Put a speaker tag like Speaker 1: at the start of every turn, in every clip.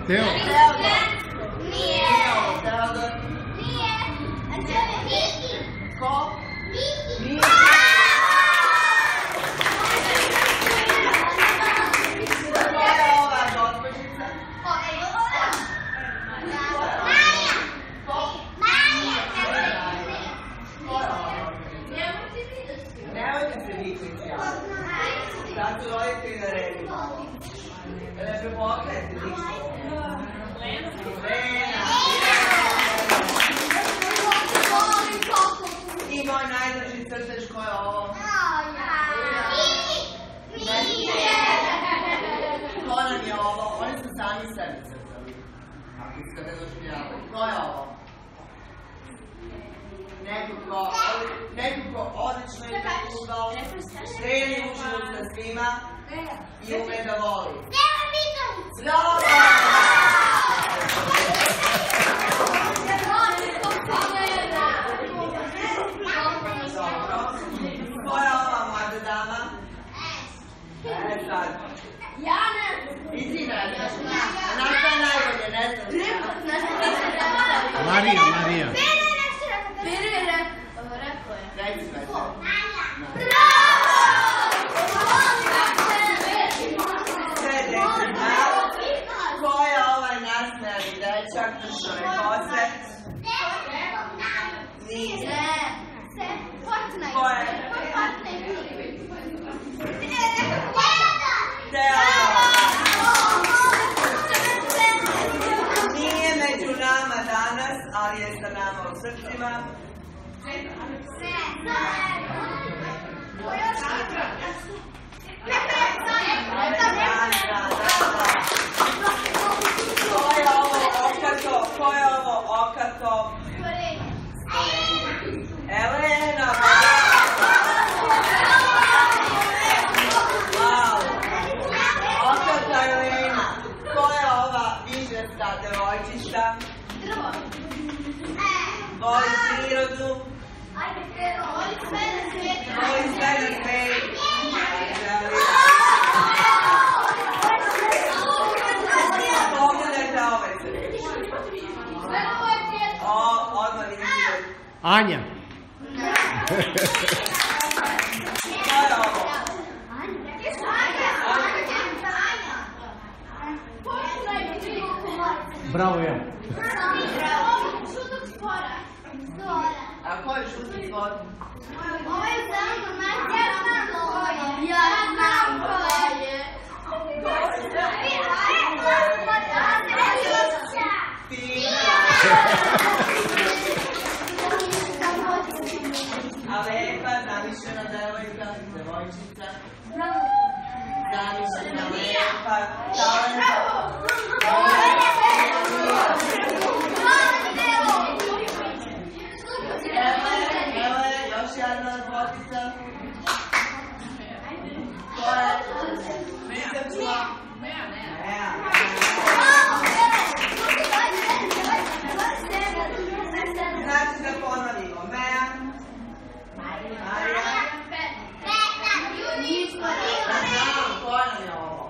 Speaker 1: Teo.
Speaker 2: Nije.
Speaker 3: Teodor.
Speaker 2: Nije. Niki.
Speaker 3: Ko?
Speaker 2: Niki.
Speaker 3: Koja je ova gospođica?
Speaker 2: Maja.
Speaker 3: Ko?
Speaker 2: Maja.
Speaker 3: Nemojte se viklići. Sad su roditelji na redu. Ne prepokrenite ništa. Lena. I moj najdraži crtež, ko je ovo? Ko nam je ovo? Oni su sami sebi crtali. Ako ste ne doživljavali. Ko je ovo? Neko ko odlično je futbol, streli u život sa svima i ume da voli. Bravo! Ko je ova mlada dama? Sad. I ti ne znaš. Naša je najbolje, ne znam.
Speaker 1: Marija.
Speaker 3: Reci me to. Sve dete. Ko je ovaj nasmejani dečak, kršove kose? Nije. Ko je? Nije među nama danas, ali je sa nama u srcima. Ko je ovo okato? Elena! Wow! Okata Elena! Ko je ova vižesta devojčica? Voli prirodu? Voli sve na svijetu? Pogledajte ove crte. Odmah vidite.
Speaker 1: Anja.
Speaker 3: Ko je ovo?
Speaker 1: Bravo ja.
Speaker 3: A ko je žuti spod?
Speaker 2: Ovo je samo ja znam ko je. Ja znam ko je.
Speaker 3: A lepa, zamišljena devojčica. Zamišljena lepa, Evo je, još jedna lepotica. Ko je? Znači da ponovimo. Meja. Marija. Znam, ko nam je ovo?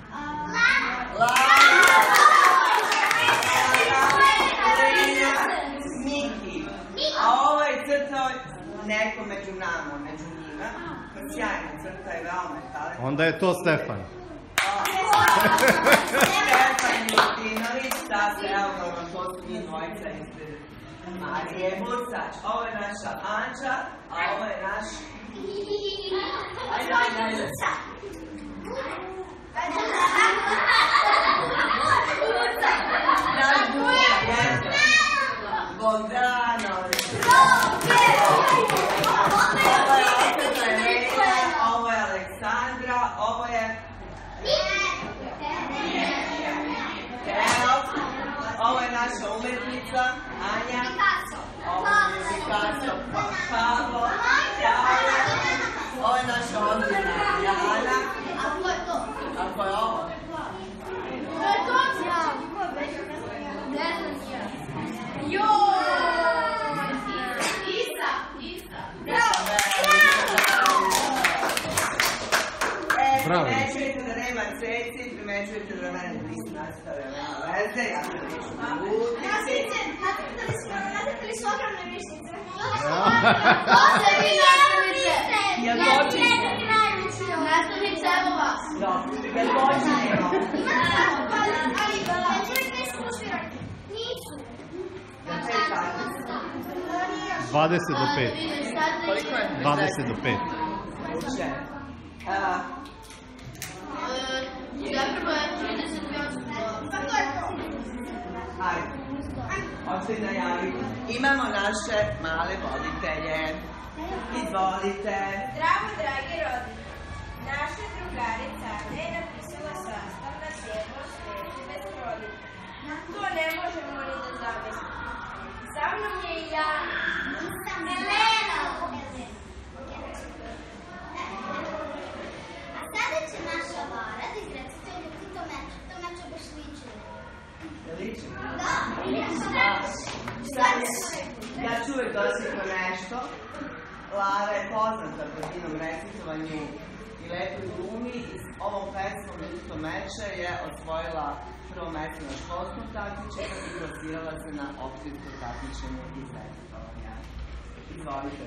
Speaker 3: Miki. A ovo je crtao neko među nama, među njima. Sjajna crta je veoma talentovana.
Speaker 1: Onda je to Stefan.
Speaker 3: Stefan Milutinović, sad se evo ga vam to su njih dvojica ispred Marije Burcač. Ovo je naša Anča, a ovo je naš... Ajde. Naš Burca, jeste. Bogdanović. Ovo je Okata Elena, ovo je Aleksandra, ovo je... Ovo je naša umetnica, Anja. Ovo je Picasso, Pavlo. Ovo je naša odlična Jana. A ko je ovo? Primećujete da nema ceci, primećujete da mene nastave, nema veze, ja se neću nalutiti.
Speaker 2: Nastavite, nastavite li su ogromne višnice? To se vi nastavite.
Speaker 3: Jel to čisto?
Speaker 2: Nastavite, evo vas.
Speaker 3: Dobro, jel počinjemo?
Speaker 2: Ali, čovjek ne su slušvirati. Nisu.
Speaker 3: Jel 5 sati?
Speaker 1: 20 do 5.
Speaker 3: Koliko je?
Speaker 1: 20 do 5.
Speaker 3: Uče.
Speaker 2: Zapravo je 38. Pa to je to.
Speaker 3: Ajde. Hoćete najaviti. Imamo naše male voditelje. Izvolite.
Speaker 4: Zdravo, dragi roditelji! Naša drugarica Ana je napisala sastav na temu Sveće bez roditelja. To ne možemo ni da zamislimo. Sa mnom je i ja.
Speaker 2: Elena! A sada će naša Lara da izrecituje to meče baš liči.
Speaker 3: Liči?
Speaker 2: Da,
Speaker 3: Ja ću uvek dosjetno nešto. Lara je poznata po njenom recitovanju i lepoj glumi i s ovom pesmom Ljudsko meče je osvojila prvo mesto na školskom takmičenju i plasirala se na opštinsko takmičenje iz recitovanja. Izvolite.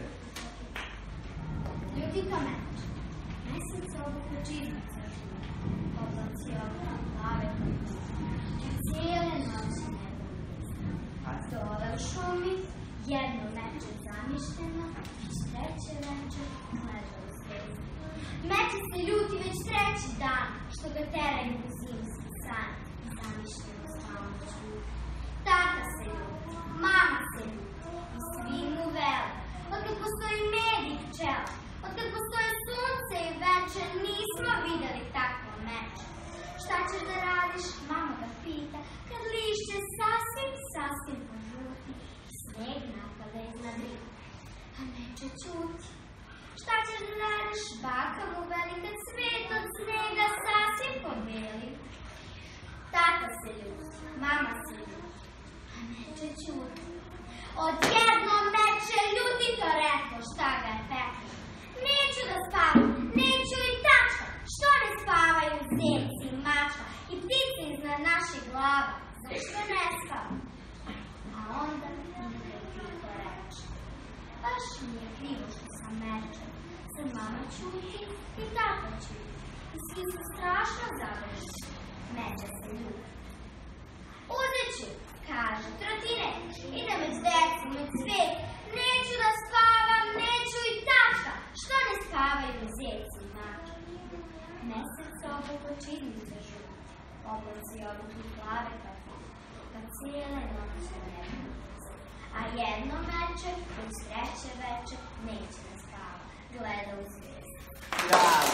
Speaker 2: Ljudsko meč. Mesec obuka čizmica. Oblaci obuka plave. Cijele noći nebo. Dole u šumi, jedno meče zamišljeno, već treće veče gleda u zvijezdu. Meče se ljuti već treći dan, što ga teraju u zimski san i zamišljeno stalno čuti. Tata se ljuti, mama se ljuti i svi mu vele. Otkad postoji med i pčela, otkad postoje sunce i veče, nismo videli takvo meče. Šta ćeš da radiš, mama ga pita, kad lišće sasvim požuti, sneg napada iznad rita, a meče ćuti. Šta ćeš da radiš, baka mu veli, kad svet od snega sasvim pobeli. Tata se ljuti, mama se ljuti, a meče ćuti. Odjednom meče ljuti to rekao, šta ga je pekao. Neću da spavam, neću i tačka, što ne spavaju zeci i mačka i ptice iznad naših glava, zašto ne spavam? A onda Mihaj tiho reče, baš mi je krivo što sam mečem, sad mama ćuti i tata ćuti i svi su strašno zabrinuti, meče se ljuti. Uzet ću, kaže trotinet, idem među decu, među svet, neću da spavam, neću i tačka, što ne spavaju zeci i mačka. Mesec obuka čizmice žuti, oblaci obuku plave pa cijele noći nebo. A jedno meče, uz treće veče, neće da spava, gleda u zvijezdu.
Speaker 3: Bravo.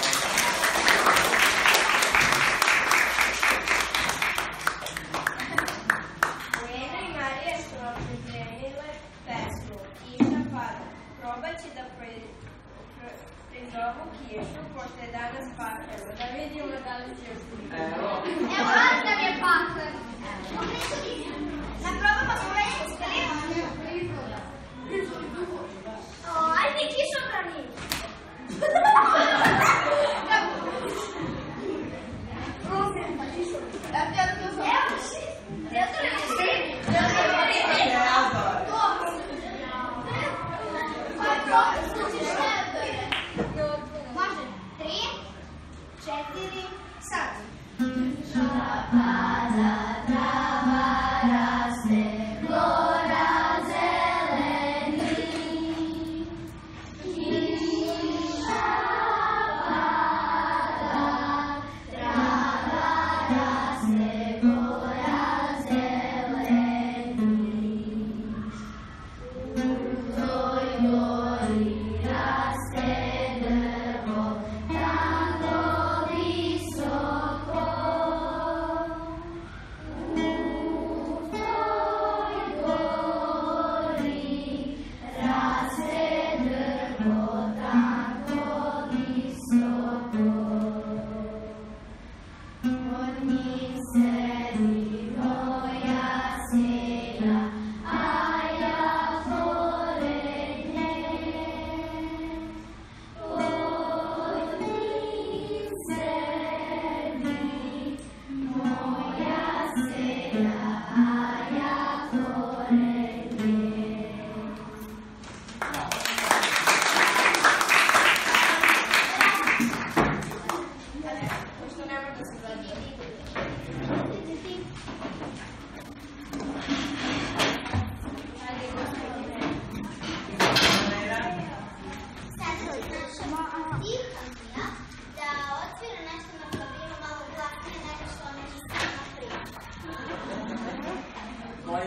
Speaker 4: Lena i Marija su vam pripremile pesmu Kiša pada. Probat će da prizovu kišu, pošto je danas pakleno. Da vidimo da li će uspjeti.
Speaker 2: Evo, da mi je pakleno. Na probama smo već uspjeli. Ajde, kišobrani.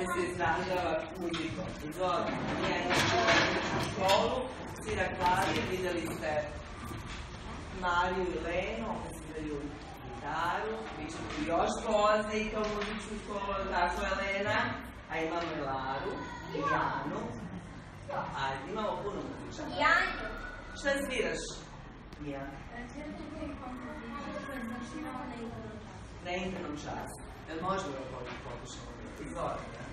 Speaker 3: se izražava muzikom. Izvoli, ja imam školu, svira klavir, videli ste Mariju i Lenu, oni sviraju gitaru, vi ćete još poznati u muzičku školu, tako je Lena, a imamo i Laru i Janu. Ajde, imamo puno muzičara.
Speaker 4: Janju.
Speaker 3: Šta sviraš? Mija? Na internom času. Jel možemo da pokušamo? Izvoli, da?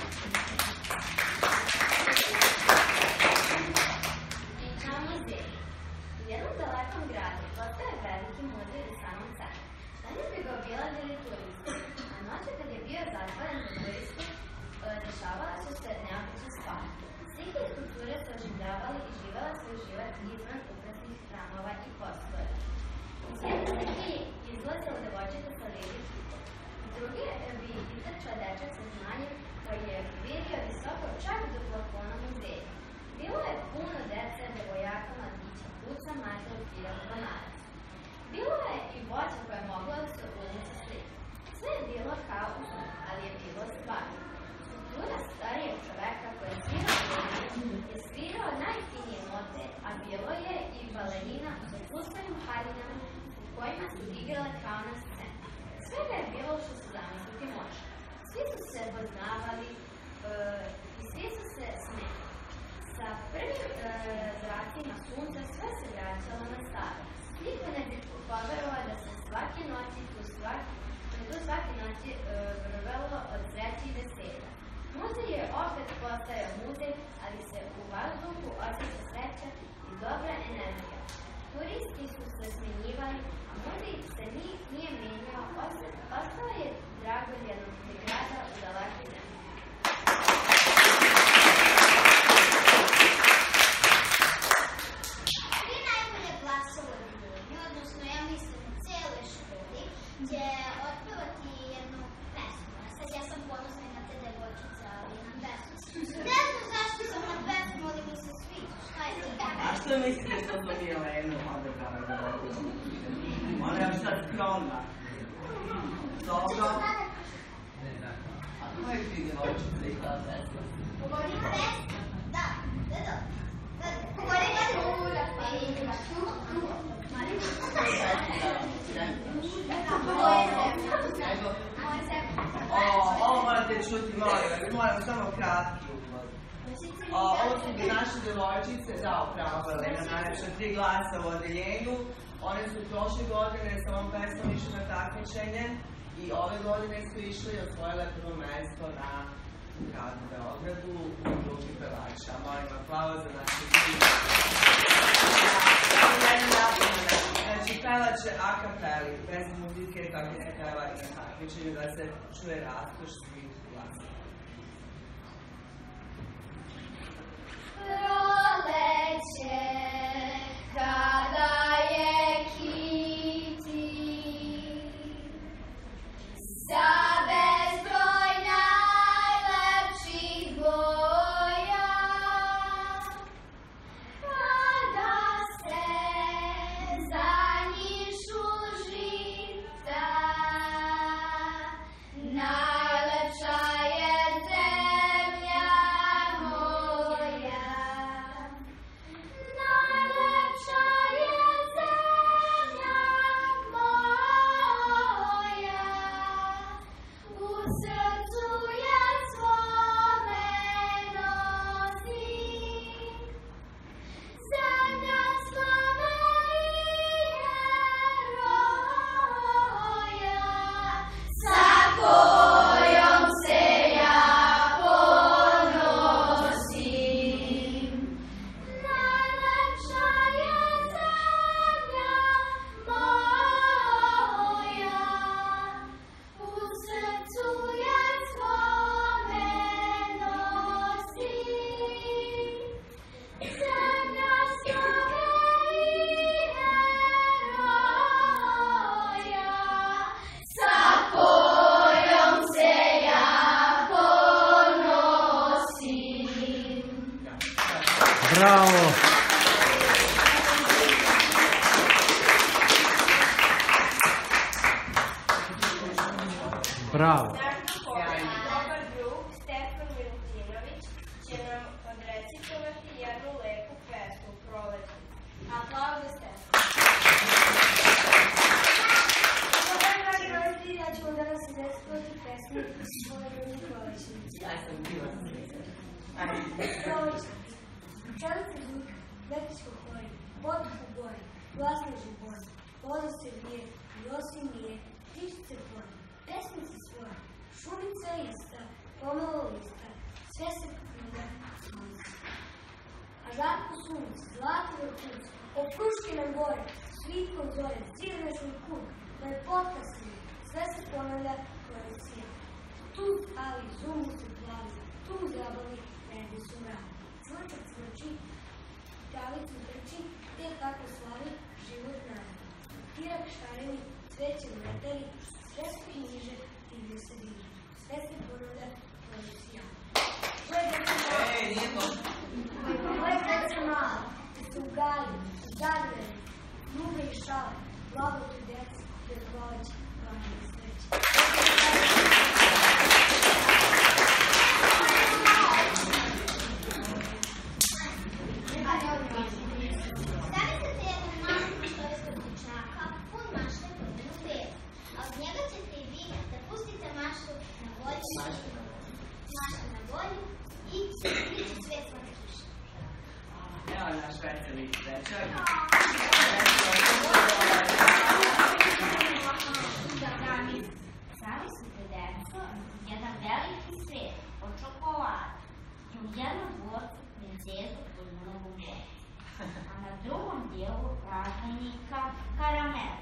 Speaker 2: Priča o muzeju. U jednom dalekom gradu postao je veliki muzej u samom centru. Danju bi ga obilazili turisti, a noće kad je bio zatvoren za turiste, dešavala su se neobične stvari. Slike i skulpture su oživljavali i živela svoj život izvan ukrasnih hramova i postojeva. Iz jedne slike je izlazila devojčica sa lijevim kitom. Iz druge bi izašao dečak sa znanjem koji je vidio visoko čak do plafona muzeja. Bilo je puno dece, devojaka, mladića, kuca, mača, upira, bananaca. Bilo je i voća koje je moglo da se ulici slike. Sve je bilo kao u snu, ali je bilo stvarno. Skulptura starijeg čoveka koji je svirao najfinije note, a bilo je i balerina sa plusovim haljinama u kojima su igrale kao na sceni. Svega je bilo što se zamisliti može. Svi su se poznavali i svi su se smeli. Sa prvim zracima sunca sve se vraćalo na staro. Niko ne bi poverovao da se svake noći tu svake noći vrvelo od sreće i veselja. Muzej je opet postajao muzej, ali se u vazduhu osjeća sreća i dobra energija. Turisti su se smenjivali, a muzej se nije menjao, ostao je dragulj jednog grada u dalekoj zemlji.
Speaker 5: Svi najbolje glasovali ljudi, odnosno ja mislim u celoj školi, će otpevati jednu pesmu. A sad ja sam ponosna na te devojčice, ali na pesmu. Ne znam zašto sam na pesmu, ali mi se sviđa. Šta je to?
Speaker 3: A što mislite što to nije Lena odebrala da vodu? Ona je sad skromna. Dobro. A koja je ti devojčica i ta pesma?
Speaker 5: Pogodi pesmu? Da, da. Pogodi pesmu?
Speaker 3: Ovo morate čuti, moram samo kratki uvod. Ovo su naše devojčice, da, upravo je Lena najlepša, 3 glasa u odeljenju. One su prošle godine sa ovom pesmom išle na takmičenje i ove godine su išle i osvojile prvo mesto na gradu Beogradu u grupi pevača. Molim aplauz za naše dvije. Znači, pevače a kapeli, bez muzike, kako se peva i na takmičenju, da se čuje raskoš svih glasa.
Speaker 2: Proleće, kada je kiti, sa bezbroj najlepših boja, kada se zanjišu žita, najlepša je zemlja moja. Najlepša je zemlja moja, u srcu je svome nosim. Zemlja slave i heroja, sa kojom se ja ponosim. Najlepša je zemlja moja, u srcu je svome nosim. Zemlja slave i heroja, sa kojom se ja ponosim.
Speaker 1: Bravo! Bravo!
Speaker 4: Dobar drug Stefan Milutinović će nam odrecitovati jednu lepu pesmu Proleće. Aplauz za Stefan.
Speaker 5: Dobar, dragi roditelji, ja ću vam danas recitovati pesmu svoje ljudi Prolećnici.
Speaker 3: Ja sam bila sreća.
Speaker 5: Prolećnici. Pčelice zvuka, lepićko hori, vodah u gori, glasne živori, voda se vije, i osim nije, tišice pori, pesmice svoje, šumica ista, pomalo lista,
Speaker 6: žarku sunca, zlati vrhunci, opruške nam gore, svitkom zore, cirnešni kut, lepota svih, sve se ponavlja koalicija. Tu ali zumu se plavi, tu zabavi, negdje su mravi. Cvrčak cvrči, pravicu trči, te kako slavi, život nada. Tirak šareni, cveće uleteli, sve su knjiže i gdje se diže. Sve se ponavlja koalicija.
Speaker 3: Nije to.
Speaker 6: Moje deca mala, su u gali, zadreni, ljube i šale, blago tu deci, jer proleće, promenje sreće.
Speaker 5: Zamislite jednog malog istorijskog dječaka, pun mašte promenu beru, a od njega ćete i vi da pustite maštu na volju, maštu na volju i biće svet vam kiša.
Speaker 3: Evo naš veseli dečak.
Speaker 7: Zamislite deco, jedan veliki svet od čokolade i u jednom dvorcu princezu pod mnogom boju, a na drugom dijelu razvojnika karamela.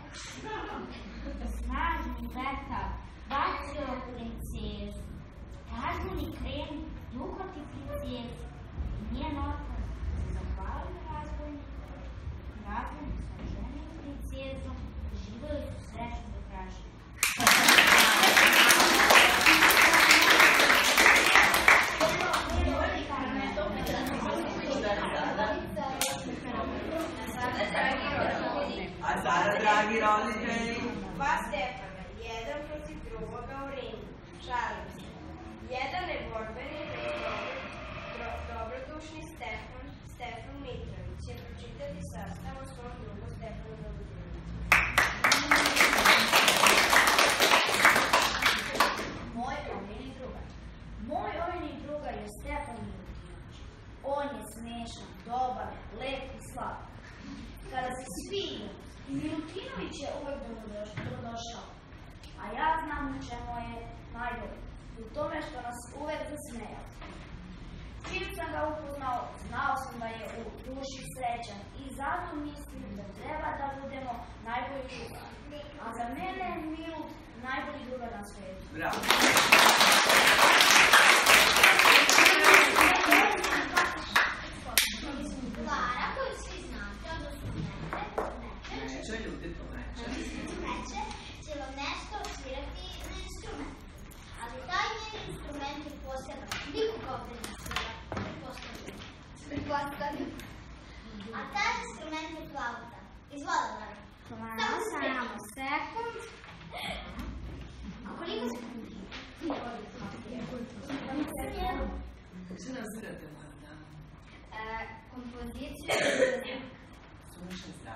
Speaker 7: Snažni vetar bacio princezu, razvojni krem duhoti princezu i njen otac se zahvalio razvojniku, razvojnik sa ženim princezom živjeli su srećni do kraja života.
Speaker 3: A sada, dragi roditelji,
Speaker 4: Dva Stefana, jedan protiv drugoga u ringu. Šalim se. Jedan je borbeni dobrodušni Stefan Mitrović će pročitati sastav o svom drugu Stefanu Mitroviću.
Speaker 6: Moj omiljeni drugar. Moj omiljeni drugar je Stefan Milutinović. On je smešan, dobar, lep i slab. Kada se svi igramo, i Milutinović je uvek dobrodošao. A ja znam u čemu je najbolje. U tome što nas uvek zasmejao. Čim sam ga upoznao, znao sam da je u duši srećan i zato mislim da treba da budemo najbolji drugar. A za mene je Milut najbolji drugar na svijetu.
Speaker 3: bravo.
Speaker 5: Lara, koju svi znate, odnosno Meče,
Speaker 3: Neće, ljudi to neće.
Speaker 5: Meče će vam nešto svirati na instrument. Ali taj njen instrument je poseban. Nikoga ovdje ne svira. Pretpostavljam. A taj instrument je flauta. Izvoli, Lara. Samo sekund. A koliko sekundi?
Speaker 3: Što nam svirate, Marta?
Speaker 5: Kompoziciju.
Speaker 3: Sunčan zrak.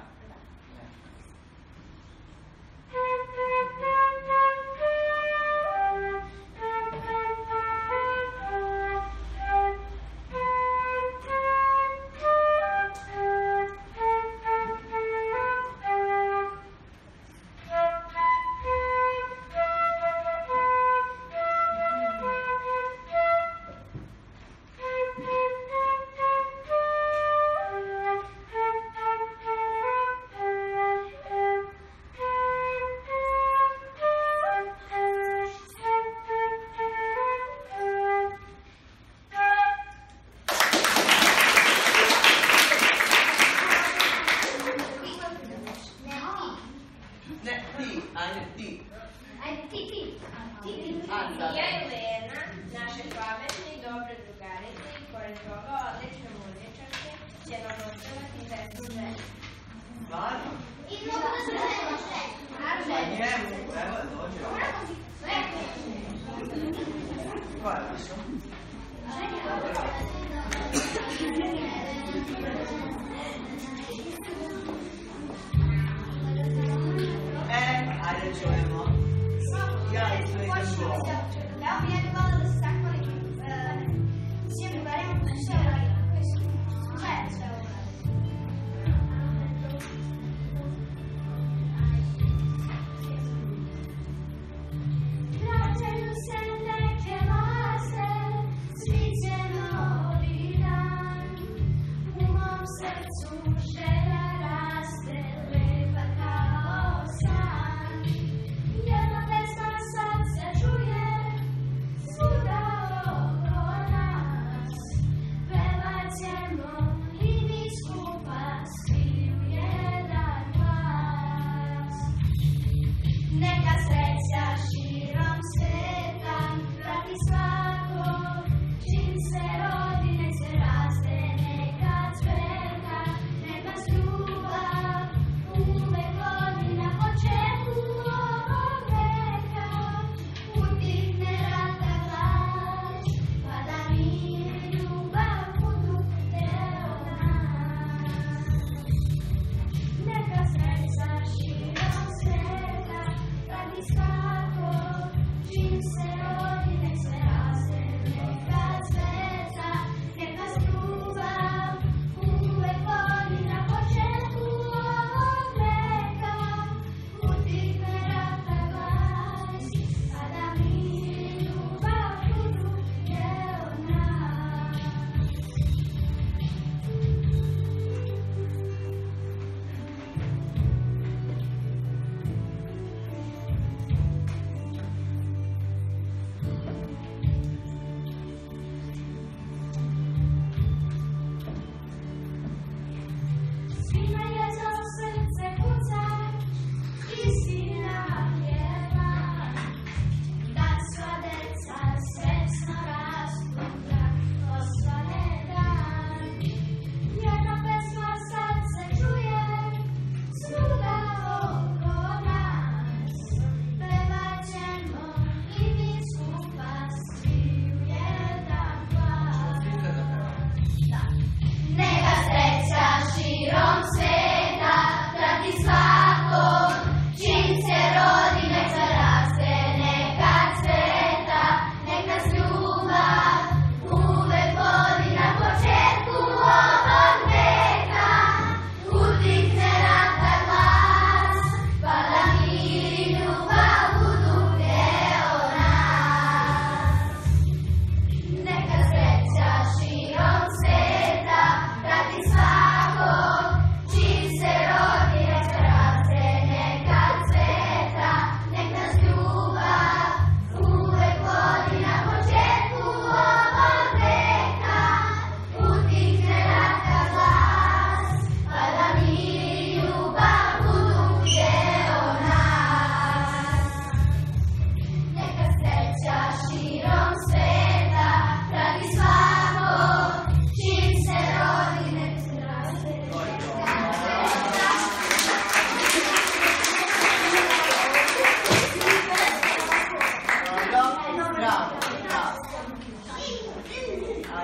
Speaker 4: Mija i Lena, naše pametne i dobre drugarice i pored toga odlične muzičarke, će vam ostavati pesmu ženu.
Speaker 3: Stvarno?
Speaker 5: I mogu da se želimo sve.
Speaker 3: Pa njemu, evo da dođe. Koja je naša? Ajde čujemo. Ja i sve čuo.
Speaker 5: Ja bih voljela da se zahvalim svim drugarima koji su sve uradili, koji su zajedno sve uradili. Vraćaju se neke vase, svi će novi dan.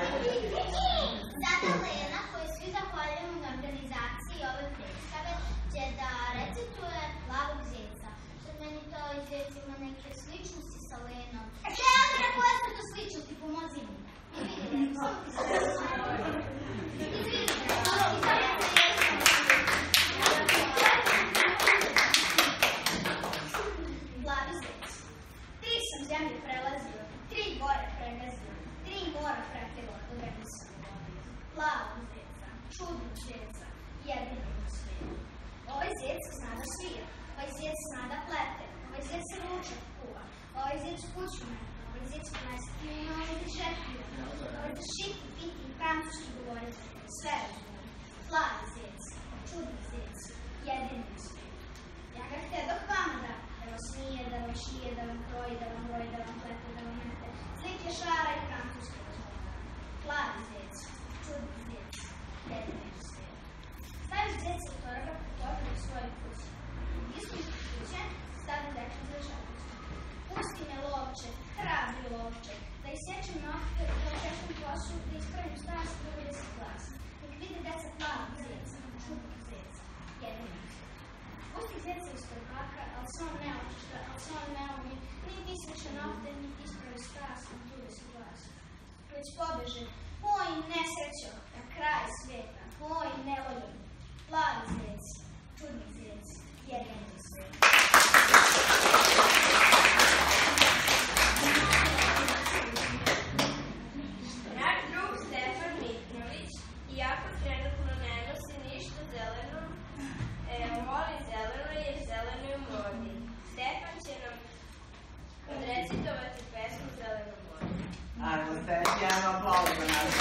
Speaker 5: Sada Lena, koju svi zahvaljujemo na organizaciji ove predstave, će da recituje Plavog zeca. Sad meni to zec ima neke sličnosti sa Lenom. Leandra, koje su to sličnosti? Pomozi mi. Izvini, samo ti se izvini, Plavi zec. 3 sam zemlje prelazio, 3 gore pregazio, 3 mora pratilo, dok nisam govorio. Plavog zeca, čudnog zeca, jedinog u svijetu. Ovaj zec zna da svira, ovaj zec zna da plete, ovaj zec se ručak kuva, ovaj zec kuću meta, ovaj zec plesne, ovaj zec žetljuje, ovaj zec šiti, piti i francuski govori, sve razumije. Plavi zec, čudni zec, jedini u svijetu. Ja ga htjedoh vama da vas smije, da vam šije, da vam kroji, da vam broji, da vam plete, da vam mete, slike šara i francuski razgovara. Plavi zec, čudni zec, jedini u svijetu. Staviš zeca u torba, potopi u svojoj kući. Ispred kuće stavi dečak za žabicu. Pusti me lovče, hrabri lovče, da isječem nokte, da očešem kosu, da ispravim stas i 90 glasa. Nek vide deca plavog zeca, čudnog zeca, jedini u svijetu. Pusti zeca ispred baka, ali se on ne očišta, ali se on ne umije, niti isječe nokte, niti ispravi stas i 90 glasa. Već pobeže, oj nesrećo, na kraj svijeta, oj nevoljen. Plavi zec, čudni zec, jedini u svijetu.
Speaker 4: Naš drug Stefan Mitrović, iako trenutno ne nosi ništa zeleno, voli zeleno jer zeleno je u modi. Stefan će nam odrecitovati pesmu Zeleno more.
Speaker 3: Ajmo, Stefan, jedan aplauz za nas.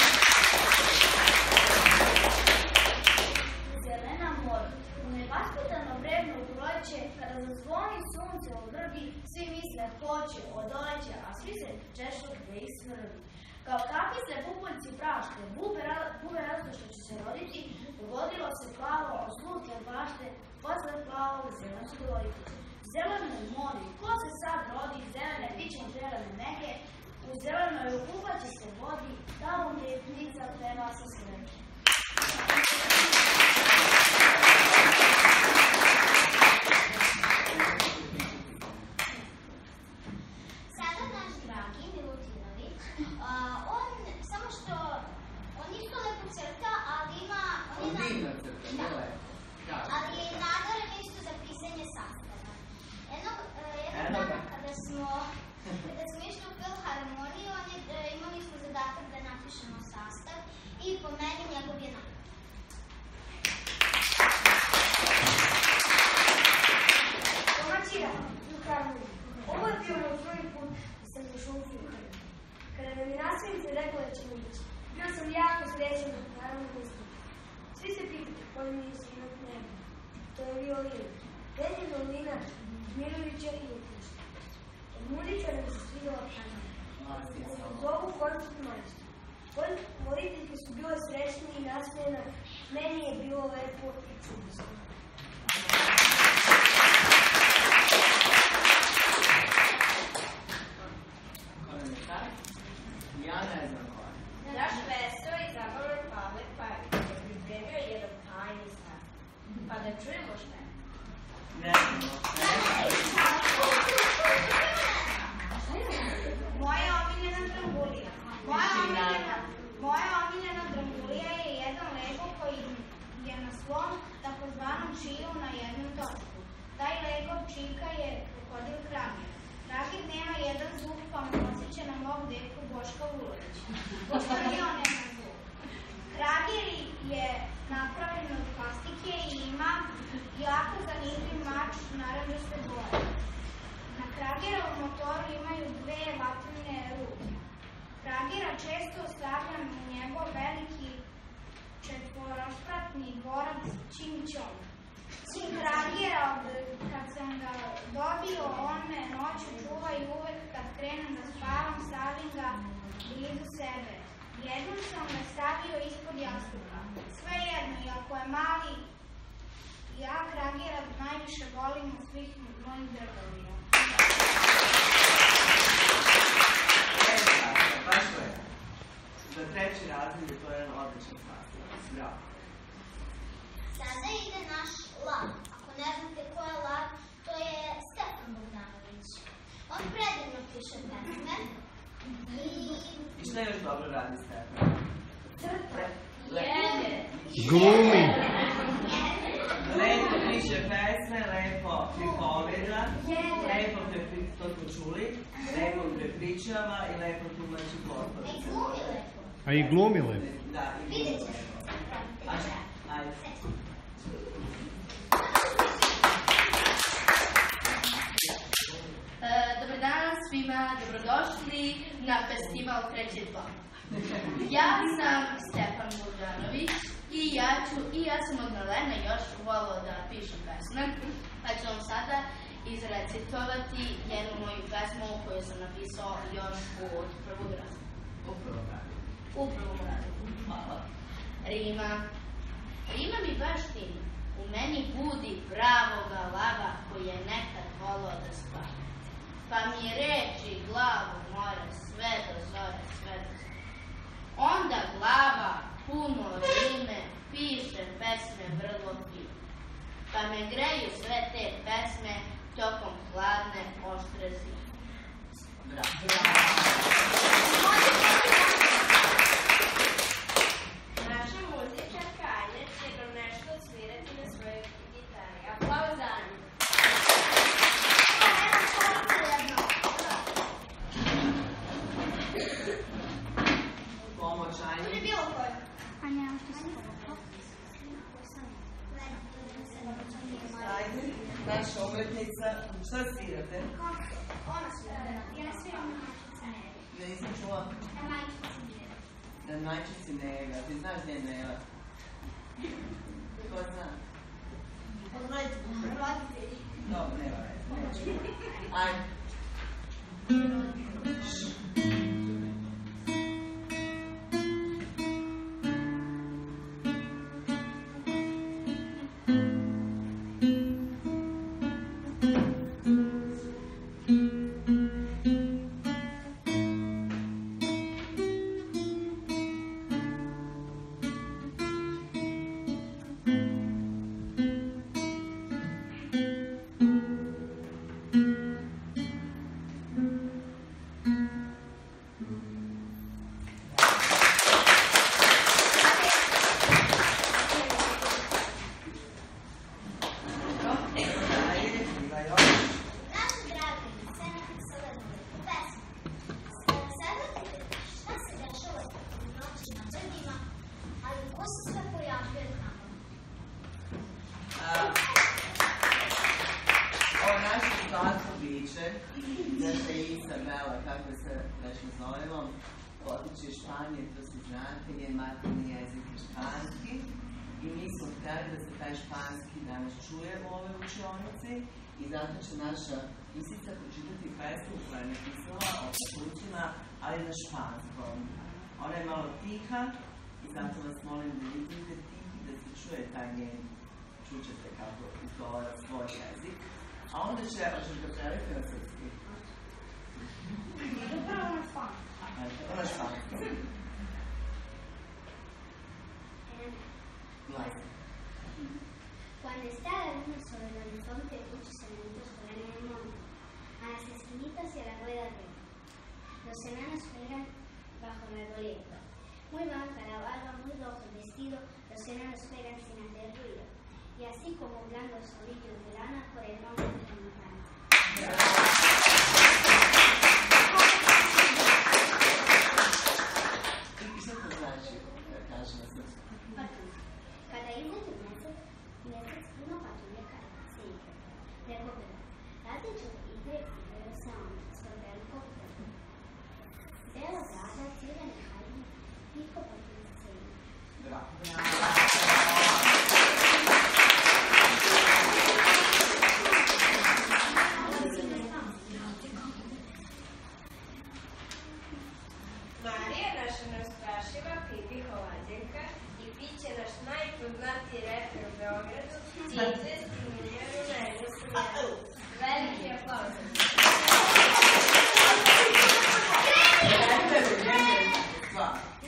Speaker 6: Zelena mora, u nevaspitano vremno proleće, kada zazvoni sunce u vrbi, svi misle hoće, odoleće, a svi se češu gde ih smrdi. Kao kakvi se pupoljci prašte, bube razno što će se roditi, pogodilo se plavo od slutke bašte, posle plavog zelenskog roditi. Zelenoj mori, ko se sad rodi, zelene pićem zelene neke, u zelenoj ukupaći se vodi, tamo gdje je ptica peva sa sreće.
Speaker 5: Sada naš dragi Milutinović, samo što on isto lepo crta, ali ima...
Speaker 3: Divno crta, nije lepo.
Speaker 5: Ali je nadoren isto za pisanje sastava. Jednog dana kada smo išli u Filharmoniju, imali smo zadatak da napišemo sastav i po meni njegov je napisan.
Speaker 6: Domaćina, Filharmoniju. Ovo je bio moj prvi put da sam došao u Filharmoniju. Kada nam je nastavnica rekla da ćemo ići, bio sam jako srećan, naravno mislim. Svi se pitaju koji mi je svinak nema. To je violina. Meni je violina Mirovića i Lukića. Od muzičara mi se svidela Hanna. Zovu koncert majstor. Voditeljke su bile srećne i nasmejene. Meni je bilo lepo i čudno.
Speaker 3: Ja ne znam ko je.
Speaker 4: Naš veseo i zabavan Pavle Pavić je pripremio jedan tajni sastav. Pa da čujemo šta je.
Speaker 3: Ne znam.
Speaker 2: Moja omiljena drambulija. Moja omiljena drambulija je jedan Lego koji je na svom takozvanom čiju na jednom točku. Taj Lego čika je krokodil Kragir. Kragir nema jedan zub, pa mu podsjeća na mog deku Boška Vulovića. Pošto i on nema zub. Kragir je napravljen od plastike i ima jako zanimljiv mač naranđaste boje. Na Kragerovom motoru imaju 2 vatrene ruke. Kragera često ostavljam u njegov veliki četvorospratni dvorac Čimićom. Sin Kragera, kad sam ga dobio, on me noću čuva i uvek kad krenem da spavam, stavim ga blizu sebe. Jednom sam ga stavio ispod jastuka. Svejedno, i ako je mali, ja Kragera najviše volim od svih mojih drgovija.
Speaker 3: Baš lepo. za 3. razred je to jedan odličan sastav. Bravo.
Speaker 5: Sada ide naš lav. Ako ne znate ko je lav, to je Stefan Bogdanović. On predivno piše pesme
Speaker 3: I šta još dobro radi Stefan?
Speaker 1: Glumi.
Speaker 3: Lepo piše pesme, lepo pripoveda, lepo to smo čuli, lepo prepričava i lepo tumači poslovice.
Speaker 5: glumi lepo.
Speaker 1: A i glumi lepo.
Speaker 3: Da, i glumi
Speaker 5: Vidjet
Speaker 3: lepo.
Speaker 5: ćete.
Speaker 3: Ajde.
Speaker 8: Dobar dan svima, dobrodošli na festival Kreće 2. Ja sam Stefan Bogdanović i ja sam od malena još volao da pišem pesme, pa ću vam sada izrecitovati jednu moju pesmu koju sam napisao još od prvog razreda. U prvom razredu.
Speaker 3: Hvala.
Speaker 8: Rima mi baš tima, u meni budi pravoga lava koji je nekad volao da spava. Pa mi reči glavu more sve do zore, sve do zore. Onda glava puno rime, piše pesme vrlo fino. Pa me greju sve te pesme tokom hladne, oštre zime.
Speaker 4: Naša muzičarka Anja će nam nešto odsvirati na svojoj gitari. Aplauz za Anju.
Speaker 3: Pomoć Anji. Ajde, naša umetnica. Šta svirate?
Speaker 5: Ona svira. Ja ne sviram na majčici Neve.
Speaker 3: Ja nisam čula.
Speaker 5: Na majčici Neve.
Speaker 3: Na majčici Neve. A ti znaš gdje je Neva? Ko zna?
Speaker 5: Od roditelji.
Speaker 3: Dobro, nema veze. Ajde.
Speaker 5: Naša draga Lica je napisala jednu lepu pesmu. Sagledajte šta se dešava u noći na brdima, ali ko se sve pojavljuje tamo.
Speaker 3: Ovo naše slatko biće, naša Isabela, kako se već nazovemo, potiče iz Španije, to se znate, njen materni jezik je španski i mi smo htjeli da se taj španski danas čuje u ovoj učionici i zato će naša Isica pročitati pesmu koja je napisala o patućima, ali na španskom. Ona je malo tiha i zato vas molim da vidite tihi, da se čuje taj njen, čućete kako izgovara svoj jezik. A onda će, hoćeš da prevete na srpski?
Speaker 5: Upravo na špan.
Speaker 3: Ona španski. Glasno.
Speaker 5: Cuando está la luna sobre el horizonte, muchos elementos juegan en el monte. A las esquinitas y a la rueda arriba. Los enanos juegan bajo el arbolito. Muy baja la barba, muy rojo el vestido, los enanos juegan sin hacer ruido. Y así como blancos ovillos de lana por el monte de la montaña.
Speaker 3: I šta to znači, kaže na srpsku?
Speaker 5: Patuljka. Kada izađe mjesec puno patuljaka se igra. Preko brda. Različite igre igraju se oni svoj velikog brda. Bela brada, crveni haljin, tiho patuljka se igra.
Speaker 3: Bravo.
Speaker 4: Marija, naša neustrašiva Pipi Holađenka i bit će naš najpoznatiji reper u Beogradu, izvesti milionu na jednu stranu. Veliki aplauz.
Speaker 3: Sva.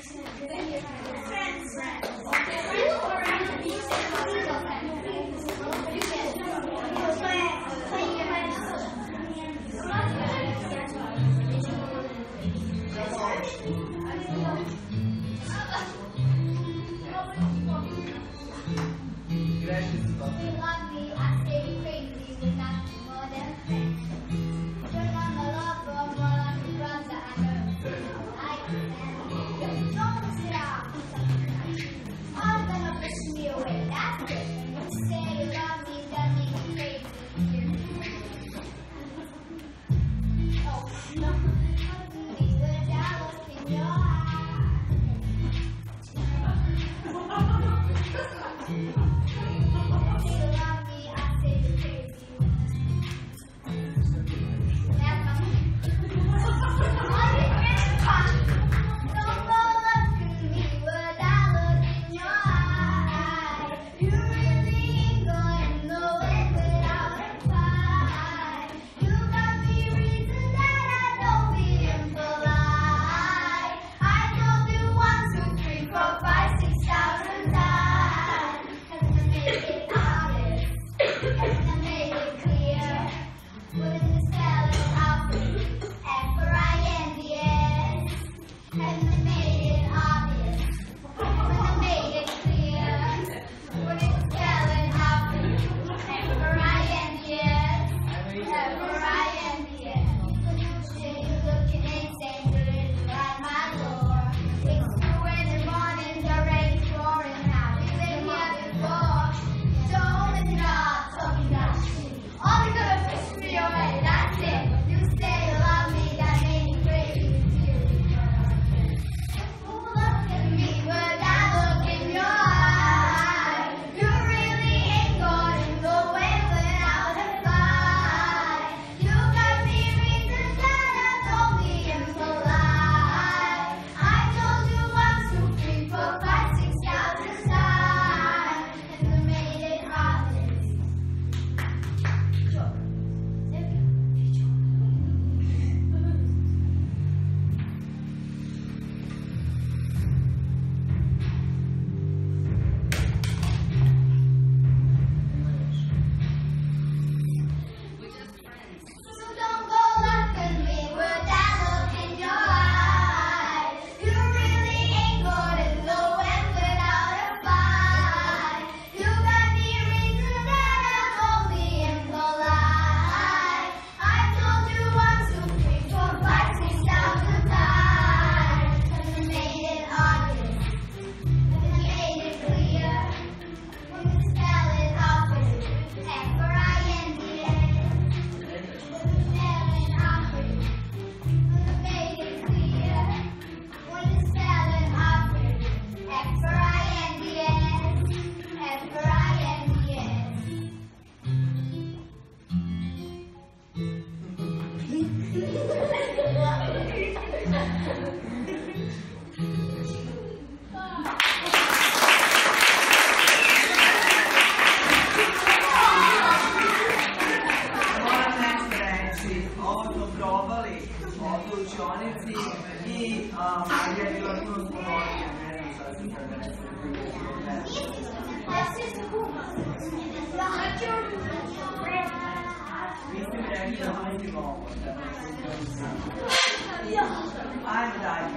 Speaker 3: Ajde dalje.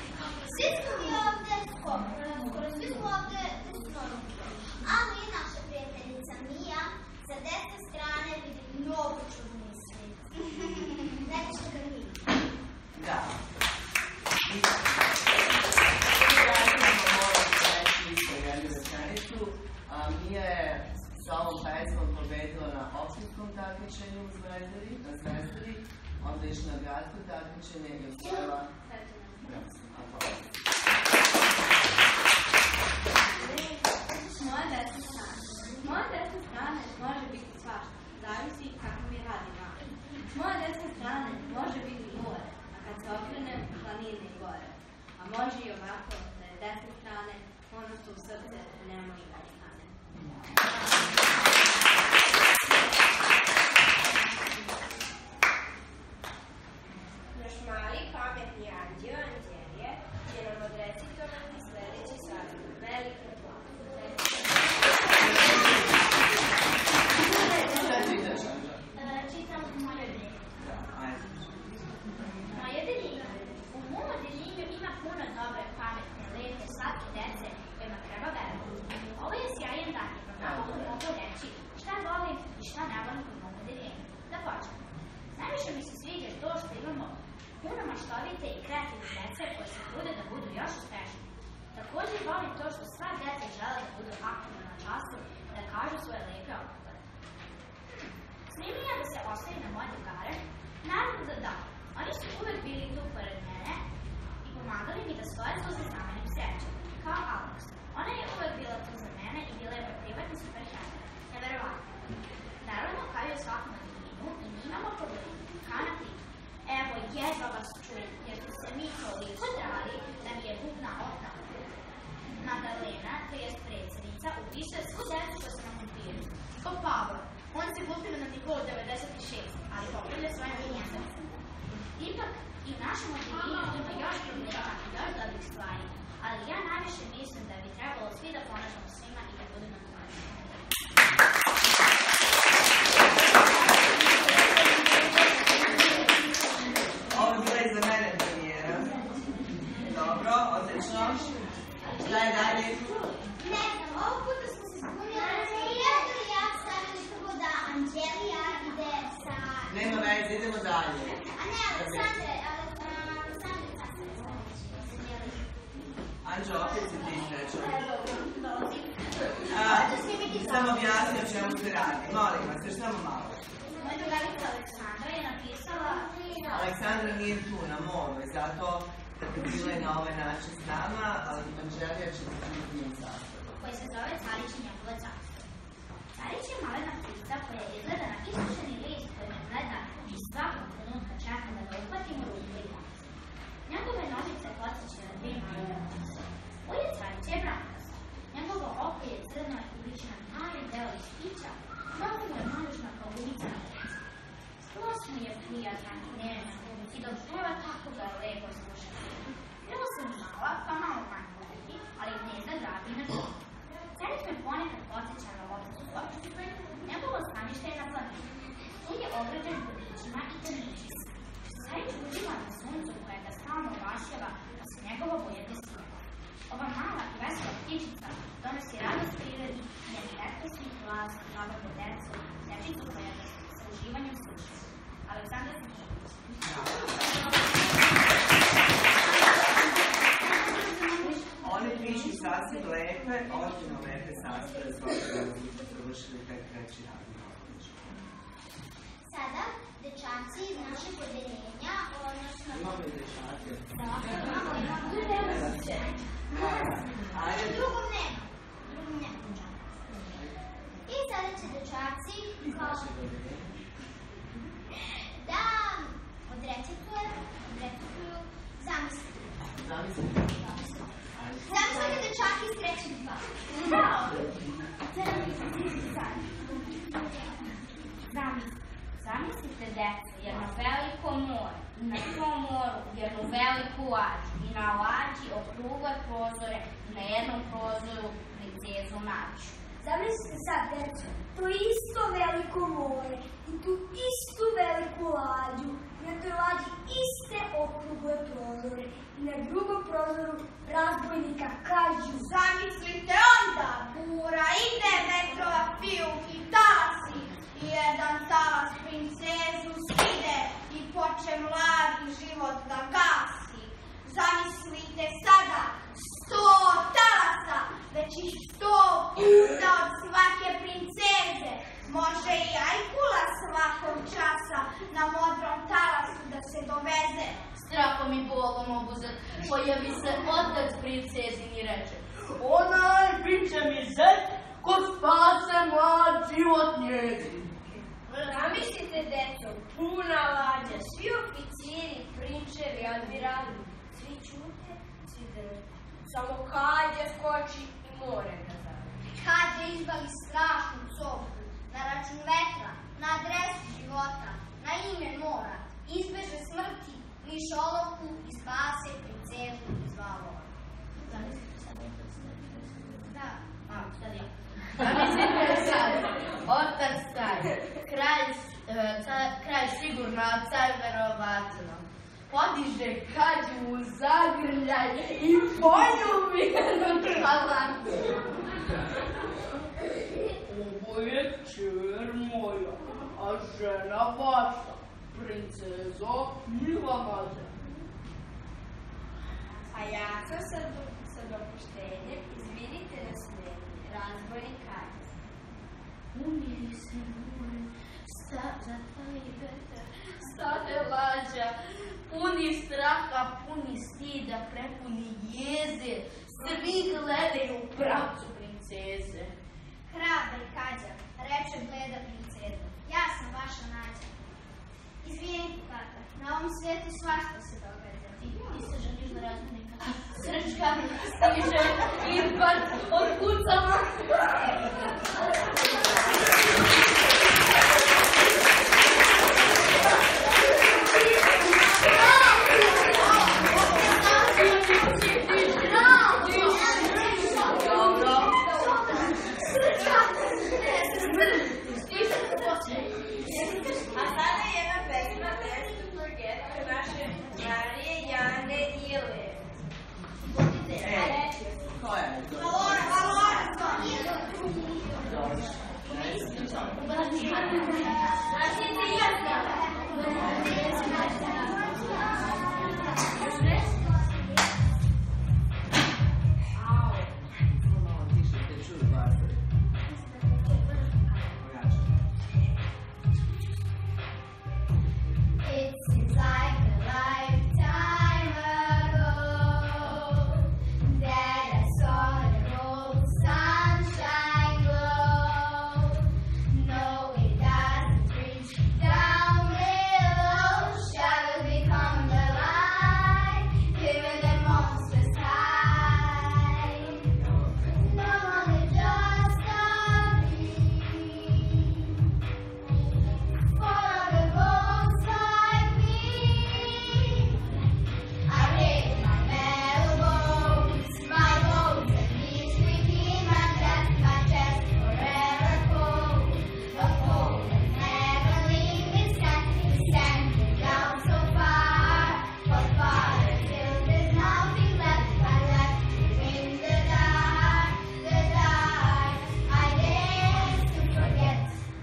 Speaker 5: Svi smo mi ovde, skoro svi smo ovde desno, ali i naša prijateljica Mija sa desne strane vidi mnogo čudnih svi. Nešto da mi.
Speaker 3: Da. I ja sam morala reći isto jednu rečenicu. Mija je sa ovom pesmom pobedila na opštinskom takmičenju u Zvezdari, na Zvezdari, onda išla na gradsko takmičenje i osvojila
Speaker 4: Moja desna strana može biti svašta, zavisi kako mi radi van. Moja desna strana može biti more, a kad se okrenem, planine i gore. A može i ovako, da je desne strane ono što u srce ne može da stane. Naš mali pametni anđeo, Anđelije, će nam odrecitovati
Speaker 3: Odlično. Šta je dalje?
Speaker 5: Ne znam, ovog puta smo se zbunili. Ja i ja stavili prvo da Anđelija ide sa...
Speaker 3: Nema veze, idemo dalje.
Speaker 5: A ne, Aleksandre
Speaker 3: Anđo, opet se ti srećo. Sam objasnio o čemu se radi. Molim vas, još samo malo.
Speaker 7: Moja drugarica Aleksandra je napisala...
Speaker 3: Aleksandra nije tu na moru i zato bila je na ovaj način s nama, ali Anđelija će biti njen sastav.
Speaker 7: Koji se zove Carić i njegova carstva. Carić je malena ptica koja izgleda na isušeni list koji ne gleda i svakog trenutka čeka da ga uhvatimo ruku i nozi. Njegove nožice podsjećaju na dve malene noze. Ulje Carić je brankasta. Njegovo oko je crno i liči na mali deo listića, mnogo mu je malušna kao ulica na licu. Skroz mu je prijatan i nežan i dok peva tako ga je lepo slušati. Krilo su mu mala, pa malo manje veliki, ali gnezda gradi na to. Carić me ponekad podsjeća na otacu Kočicu. Njegovo stanište je na planini. Tu je ograđen vodičima i trničima. Carić uživa na suncu koje ga stalno vašljava, pa se njegova boja desila. Ova mala i vesela ptičica donosi radost prirodi, njen prekrasni glas, zabavnu decu, dečicu koja ga sa uživanjem sluša. Aleksandra Smišović.
Speaker 3: One priče sasvim lepe, ozbiljno lepe sastave zbog da smo završili tek treći radni.
Speaker 5: Sada, dečaci iz našeg odeljenja, odnosno...
Speaker 3: Imamo i dečake.
Speaker 5: Drugom nema. I sada će dečaci da odrecituju zamisli. Zamislite dečaki iz trećeg dva.
Speaker 7: Zamislite deco, jedno veliko more, i na tom moru jednu veliku lađu, i na lađi okrugle prozore, i na jednom prozoru princezu Nađu.
Speaker 6: Zamislite sad, deco, to isto veliko more i tu istu veliku lađu, i na toj lađi iste okrugle prozore, i na drugom prozoru razbojnika Kažu.
Speaker 4: Zamislite onda, bura ide, vetrova pijuki talasi, i jedan talas princezu skide i poče mladi život da gasi. Zamislite sada 100 talasa, već i 100 puta od svake princeze. Može i ajkula svakog časa na modrom talasu da se doveze.
Speaker 8: Strahom i bolom obuzet, pojavi se otac princezin i reče: onaj bit će mi zet ko spase mlad život njezin.
Speaker 4: Zamislite, deco, puna lađa, svi oficiri, prinčevi, admirali, svi ćute, svi drže. Samo Kadja skoči i more ga završi.
Speaker 5: Kadja izbavi strašnu psovku na račun vetra, na adresu života, na ime mora, izbeže smrti, liše olovku i spase princezu iz valova.
Speaker 7: Zamislite sad otac
Speaker 5: Da.
Speaker 7: sad ja.
Speaker 8: Zamislite sad, otac kralj sigurno, a car verovatno. Podiže Kadju u zagrljaj i poljubi jednu kalancu. Ovo je čer moja, a žena vaša, princezo Mila Mađa.
Speaker 4: A ja sa dopuštenjem, izvinite na smetje, razbojnik Kadja.
Speaker 8: Umiri se more, zatvori vetar, stane lađa, puni straha, puni stida, prepuni jeze, svi gledaju u pravcu princeze.
Speaker 5: Hrabri Kadja, reče bleda princeza, ja sam vaša Nađa. Izvinite, tata, na ovom svijetu svašta se događa.
Speaker 7: Ti se želiš da razmenika.
Speaker 8: Srčka stiže izbad od kucama.
Speaker 4: A sada je jedna pesma Dance to Forget naše Marije, Jane i Jelene.
Speaker 7: Budite
Speaker 3: Malo tiše, te čuju glasovi. Ojačaj.
Speaker 2: It seems like a lifetime ago that I saw the old sunshine glow. No, it doesn't reach down below. Shadows become the light, even the monsters hide. No longer just a dream. For the ghosts like me, I hate my metal bones, my bones that beat between my chest forever cold. A cold that never leaves me standing down so far till there's nothing left. I left you in the dark. I dance to forget.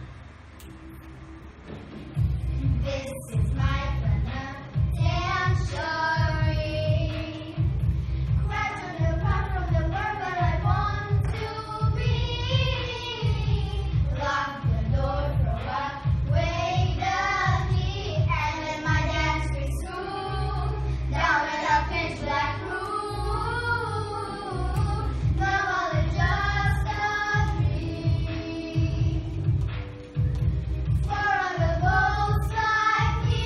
Speaker 2: This is my penitentiary. Gradually apart from the world that I want to be. Lock the door, throw away the key, and let my dance be through. Down in a pitch black room. No longer just a dream. For the ghosts like me,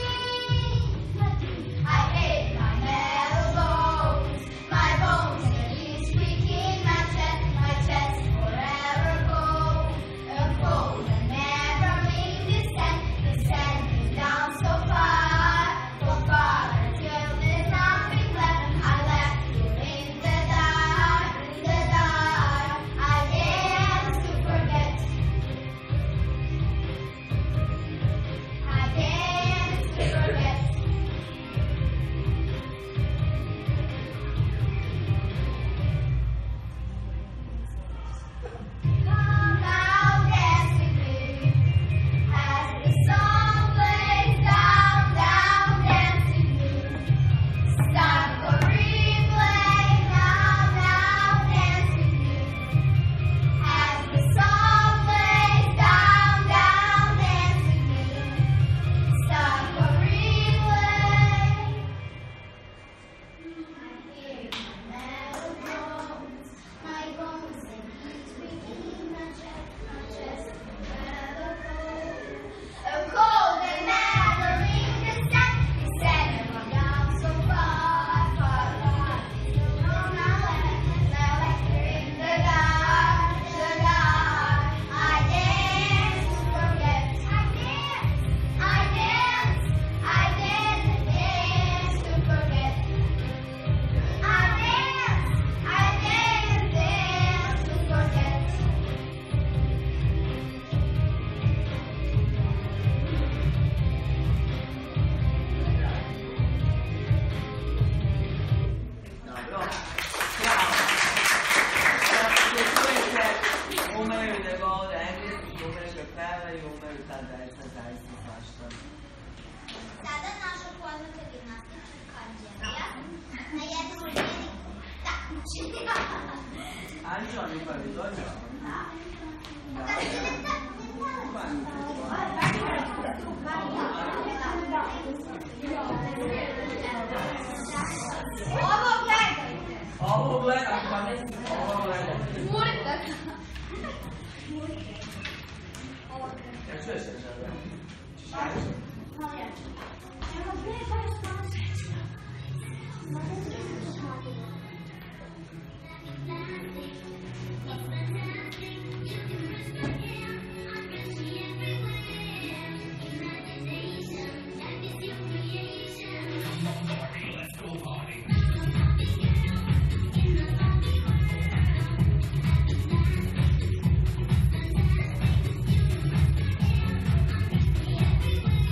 Speaker 2: I hate my metal bones, my bones that is squeaking my chest forever cold, a cold that never means descending down so far till there's nothing left. I left you in the dark. I dance to forget. I dance to forget. Come now, dance with me as the song plays down, dance with me. Start for replay now, dance with me as the song plays down, dance with me. Start for replay. I hear my metal bones, my bones that keeps breaking my chest forever cold. A cold that never leaves descending down so far till now left here in the dark. I dance to forget. I dance to forget. I dance to forget.
Speaker 3: Dobro. Bravo. Kako čujete, umeju da govore engleski, umeju da pevaju, umeju ta deca zaista svašta.
Speaker 2: Sada naša poznata gimnastička Anđelija na jednom od njenih takmičenja.
Speaker 3: Anđeo, mi prvi dođe? Da. Pa mi
Speaker 2: Ovo gledajte.
Speaker 3: Ovo gledam, pa ne znam, ovo gledam. Ja čuješ se žele? Čiš jače?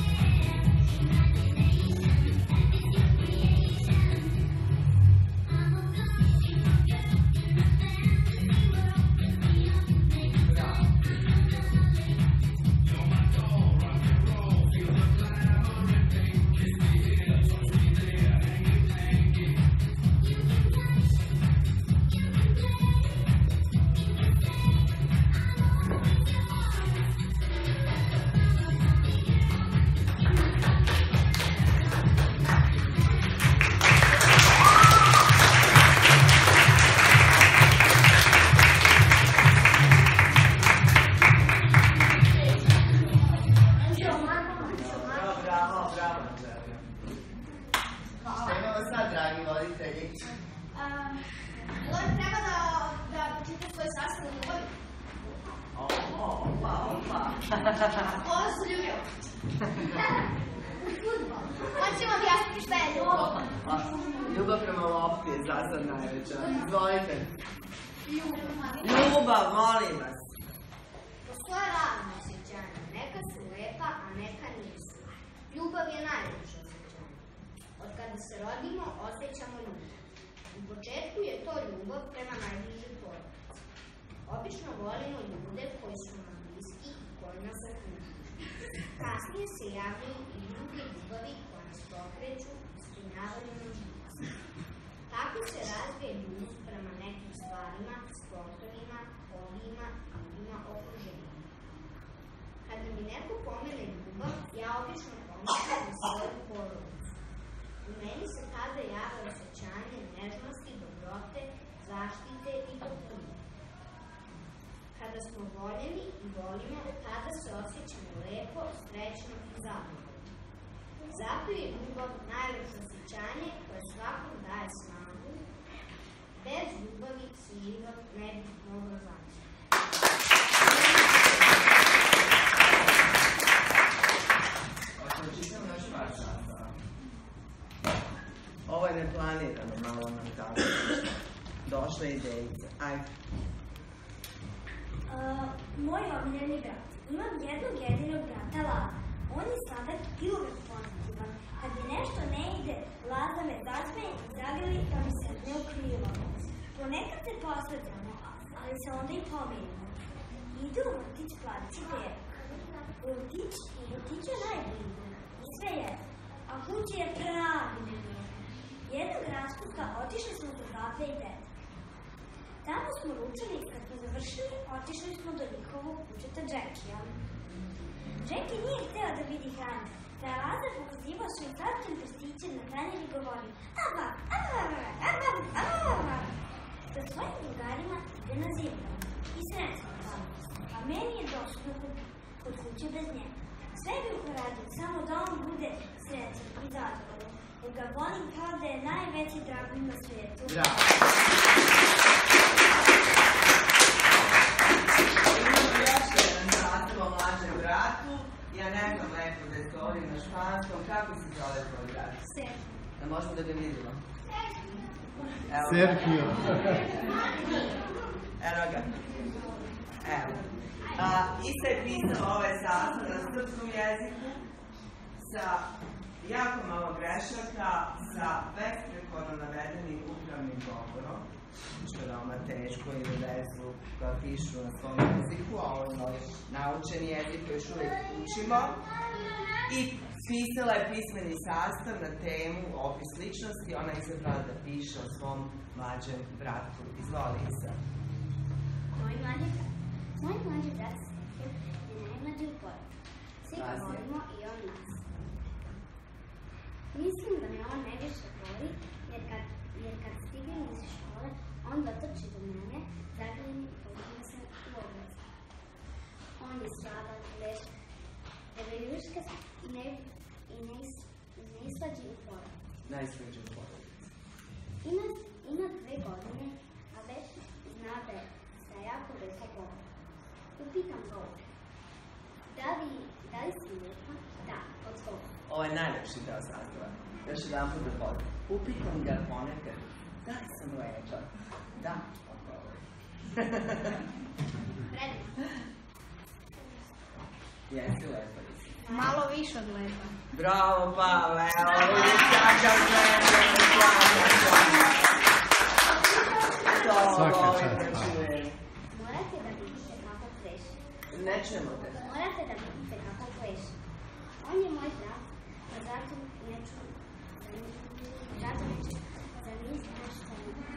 Speaker 2: I'm Ko su ljubio? Futbol. On će vam objasniti šta je ljubav.
Speaker 3: Ljubav prema lopti je za sad najveća. Izvolite. Ljubav, molim vas.
Speaker 5: Postoje razne osjećanja. Neka su lepa, a neka nisu. Ljubav je najljepše osjećanje. Od kada se rodimo, osjećamo ljubav. U početku je to ljubav prema najbližoj porodici. Obično volimo ljude koji su nam bliski i koji nas okružuju. Kasnije se javljaju i druge ljubavi koje nas pokreću, ispunjavaju nam život. Tako se razvije ljubav prema nekim stvarima, sportovima, hobijima, ljudima, okruženjima. Kada mi neko pomene ljubav, ja obično pomislim na svoju porodicu. U meni se tada javlja osjećanje nežnosti, dobrote, zaštite i topline. Kada smo voljeni i volimo, tada se osjećamo lepo, srećno i zadovoljno. Zato je ljubav najlepše osjećanje koje svakom daje snagu. Bez ljubavi se život ne bi mogao zamisliti.
Speaker 3: Očitam još par sata. Ovo je neplanirano, malo nam tako. Došla idejica. Ajde.
Speaker 6: Moj omiljeni brat. Imam jednog jedinog brata Lava. On je sada uvek pozitivan. Kad mi nešto ne ide, Laza me zasmeje i zagrli da mi se ne ukrilo. Ponekad se posveđamo, ali se onda i pomirimo. Ide u vrtić plaći dek. U vrtiću je najbliže. I sve je. A kuća je pravi nemir. Jednog raspusta otišli smo do babe i dede. Tamo smo ručali i kad smo završili, otišli smo do njihovog kućeta Džekija. Džeki nije hteo da vidi hranu, da je Laza pokazivao svojim kratkim prstićem na tanjer i govorio sa svojim drugarima ide na zimljavu i srećno tamo. A meni je došlo kod kuće bez njega. Sve bi uradio, samo da on bude srećan i zadovoljan. Jer ga volim kao da je najveći dragon na svijetu.
Speaker 3: Bravo! Imamo još jedan sastav o mlađem bratu. Ja ne znam lepo da je govorim na španskom. Kako se zove tvoj brat?
Speaker 5: Sergio.
Speaker 3: Da možemo da ga vidimo?
Speaker 1: Sergio.
Speaker 3: Evo ga. Evo. Ista je pisala ovaj sastav na srpskom jeziku sa jako malo grešaka, sa besprekorno navedenim upravnim govorom, što je veoma teško i u decu koja pišu na svom jeziku, a ovo je naučeni jezik koji još uvijek učimo. I pisala je pismeni sastav na temu opis ličnosti, ona je izabrala da piše o svom mlađem bratu. Izvoli se.
Speaker 5: Moj mlađi brat je najmlađi u porodici. Svi ga volimo i on nas. Mislim da me on najviše voli, jer kad stignem iz škole, on dotrči do mene, zagrli mi i pogleda se u obrazu. On je sladan, lep, debeljuška i najslađi u porodici.
Speaker 3: Najslađi u porodici.
Speaker 5: Ima 2 godine, a već zna da je jako lepo govori. Upitam ga da li si lepa? Da, odgovor.
Speaker 3: Ovo je najlepši deo sastava. Još jedan put da volim. Upitam ga ponekad, da li sam lepa? Da, odgovor.
Speaker 5: Predivno.
Speaker 3: Jesi lepa, Lisi?
Speaker 2: Malo više od lepa.
Speaker 3: Bravo, Pavle, evo, Lisaka žena,
Speaker 1: Svaka čast,
Speaker 5: Morate da vidite kako pleše.
Speaker 3: Ne čujemo te.
Speaker 5: Morate da vidite kako pleše. On je moj brat, a zato neću za njih nešto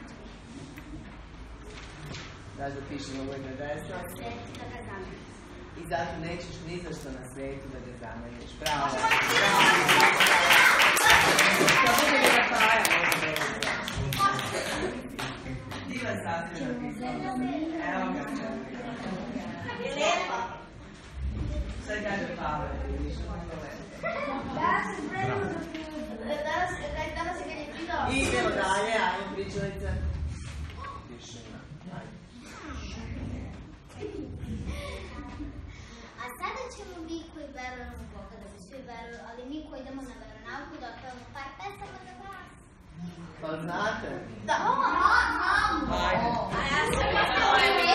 Speaker 3: Daš da pišemo uvijek na desno.
Speaker 5: svetu da ga zameni.
Speaker 3: I zato nećeš ni za što na svetu da ga zameniš. Bravo. Kad bude da napajamo. Divan sasvim napisao. Evo ga.
Speaker 4: Je lepa.
Speaker 3: Šta kaže Pavle?
Speaker 2: Danas je kad je pitao.
Speaker 3: Idemo dalje, ajmo pričalice. Tišina.
Speaker 5: A sada idemo na veronauku da otpevamo par pesama za vas.
Speaker 3: Pa znate?
Speaker 5: Da.
Speaker 3: Ajde.
Speaker 4: A ja sam mislila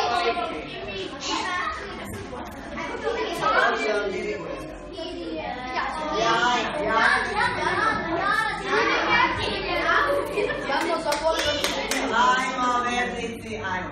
Speaker 3: Ajmo, vernici, ajmo.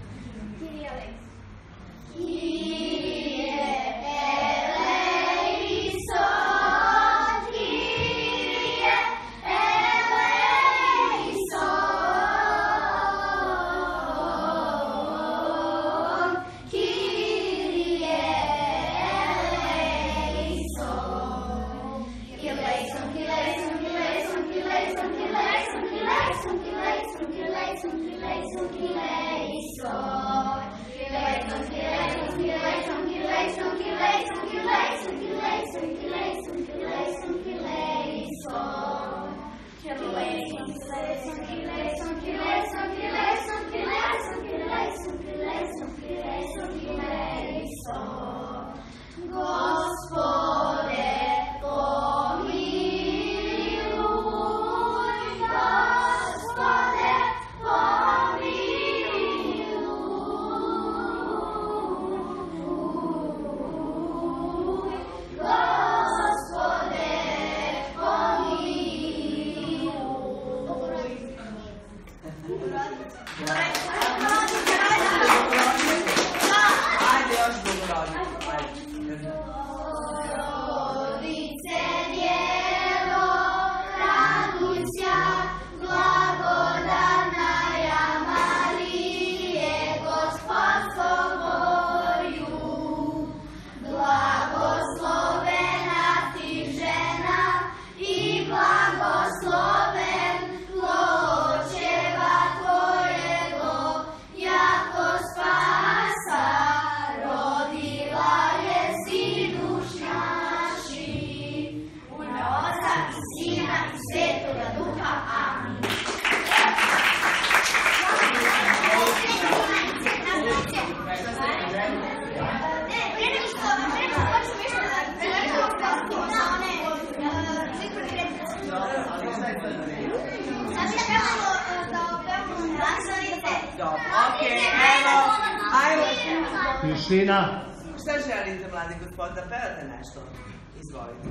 Speaker 1: Tišina.
Speaker 3: Šta želite, mladi gospod, da pevate nešto? Izvolite.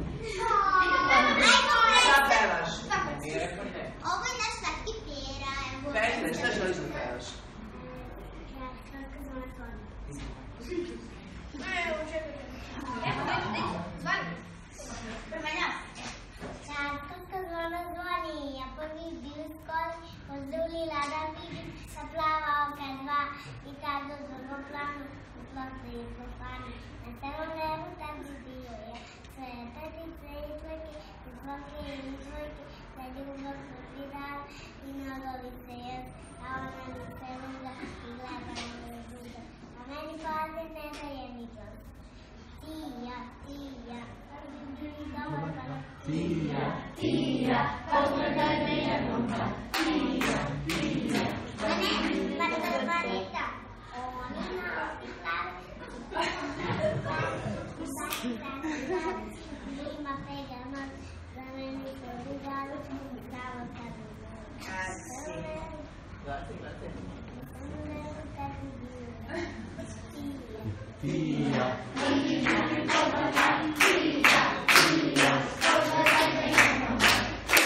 Speaker 3: Šta pevaš?
Speaker 5: Ovo je naš slatki pera.
Speaker 3: Petre, šta želiš da pevaš?
Speaker 5: Čarkovska zvona zvoni, Japoni bili skoli, pozdravili ladan vidim, zaplava oka dva i tad u drugom planu uplakli i profani. Na celom nebu tam bi bio je cvetatice i tvojke, izvojke i izvojke, za ljubav prvi dan i nadoli se jez, a ona mi se luda i gleda na me duda. A meni paze ne daje ni glas. Tija, tija, dobar pa.
Speaker 9: Tija, tija, pogledaj me jednom dan. Tija, tija.
Speaker 5: Barbarita, oni nas ima pegano, za meni to vidalo, pravo kada
Speaker 9: Tija, tija, dobar dan. Tija, tija, pogledaj me jednom dan.